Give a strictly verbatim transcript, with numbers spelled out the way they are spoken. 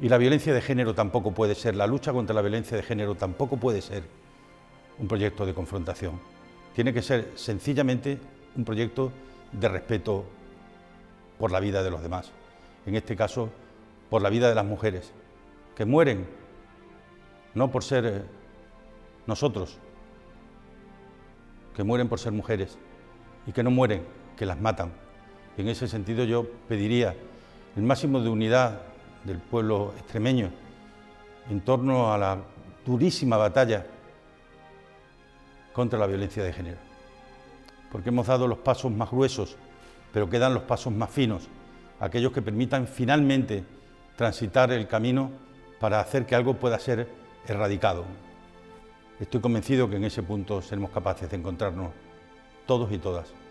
Y la violencia de género tampoco puede ser, la lucha contra la violencia de género tampoco puede ser un proyecto de confrontación. Tiene que ser sencillamente un proyecto de respeto por la vida de los demás. En este caso, por la vida de las mujeres, que mueren no por ser nosotros, que mueren por ser mujeres y que no mueren, que las matan. Y en ese sentido yo pediría el máximo de unidad del pueblo extremeño en torno a la durísima batalla contra la violencia de género, porque hemos dado los pasos más gruesos, pero quedan los pasos más finos, aquellos que permitan finalmente transitar el camino para hacer que algo pueda ser erradicado. Estoy convencido que en ese punto seremos capaces de encontrarnos todos y todas.